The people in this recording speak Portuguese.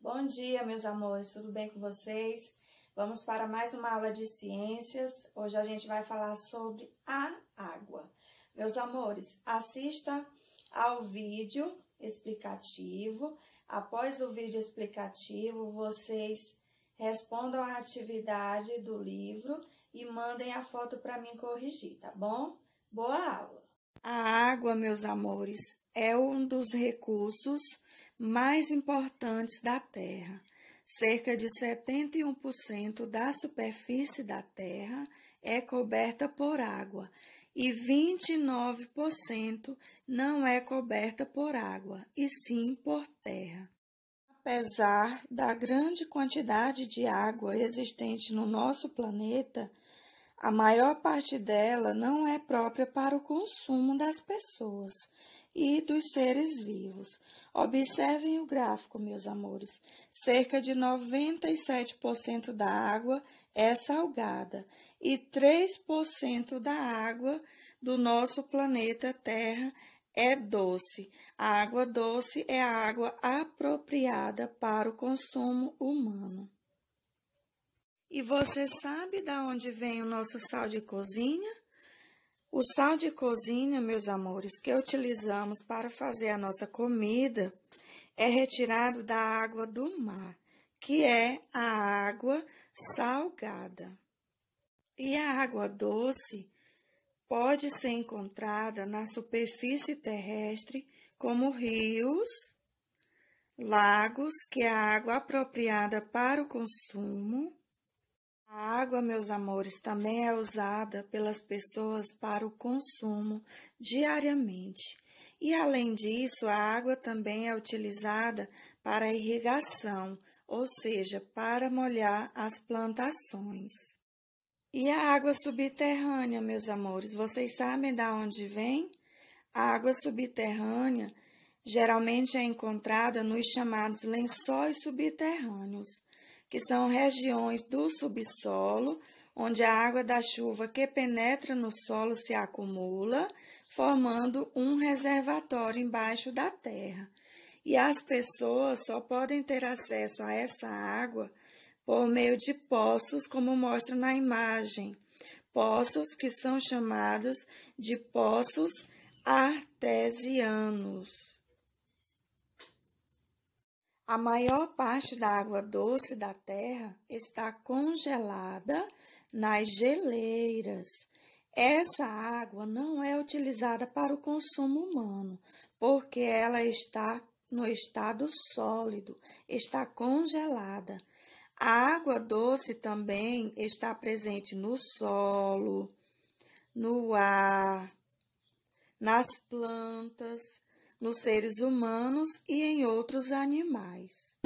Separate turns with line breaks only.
Bom dia, meus amores, tudo bem com vocês? Vamos para mais uma aula de ciências. Hoje a gente vai falar sobre a água. Meus amores, assista ao vídeo explicativo. Após o vídeo explicativo, vocês respondam a atividade do livro e mandem a foto para mim corrigir, tá bom? Boa aula! A água, meus amores, é um dos recursos mais importantes da Terra. Cerca de 71% da superfície da Terra é coberta por água e 29% não é coberta por água, e sim por terra. Apesar da grande quantidade de água existente no nosso planeta, a maior parte dela não é própria para o consumo das pessoas e dos seres vivos. Observem o gráfico, meus amores. Cerca de 97% da água é salgada e 3% da água do nosso planeta Terra é doce. A água doce é a água apropriada para o consumo humano. E você sabe de onde vem o nosso sal de cozinha? O sal de cozinha, meus amores, que utilizamos para fazer a nossa comida, é retirado da água do mar, que é a água salgada. E a água doce pode ser encontrada na superfície terrestre, como rios, lagos, que é a água apropriada para o consumo. A água, meus amores, também é usada pelas pessoas para o consumo diariamente. E, além disso, a água também é utilizada para a irrigação, ou seja, para molhar as plantações. E a água subterrânea, meus amores, vocês sabem de onde vem? A água subterrânea geralmente é encontrada nos chamados lençóis subterrâneos, que são regiões do subsolo, onde a água da chuva que penetra no solo se acumula, formando um reservatório embaixo da terra. E as pessoas só podem ter acesso a essa água por meio de poços, como mostra na imagem. Poços que são chamados de poços artesianos. A maior parte da água doce da Terra está congelada nas geleiras. Essa água não é utilizada para o consumo humano, porque ela está no estado sólido, está congelada. A água doce também está presente no solo, no ar, nas plantas, nos seres humanos e em outros animais.